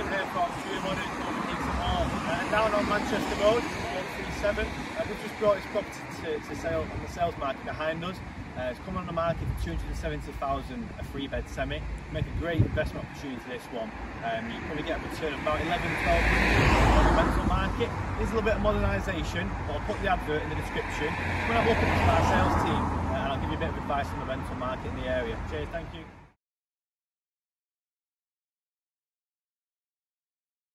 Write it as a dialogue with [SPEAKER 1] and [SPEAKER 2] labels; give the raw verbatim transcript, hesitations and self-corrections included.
[SPEAKER 1] here from Studio Modern called Kingston Hall. Uh, down on Manchester Road, one three seven. Uh, we've just brought this property to, to sale on the sales market behind us. Uh, it's come on the market for two hundred and seventy thousand, a three bed semi. Make a great investment opportunity this one. Um, you probably get a return of about eleven, twelve on the rental market. There's a little bit of modernisation, but I'll put the advert in the description. Come and have a look at this by our sales team, uh, and I'll give you a bit of advice on the rental market in the area. Cheers, thank you.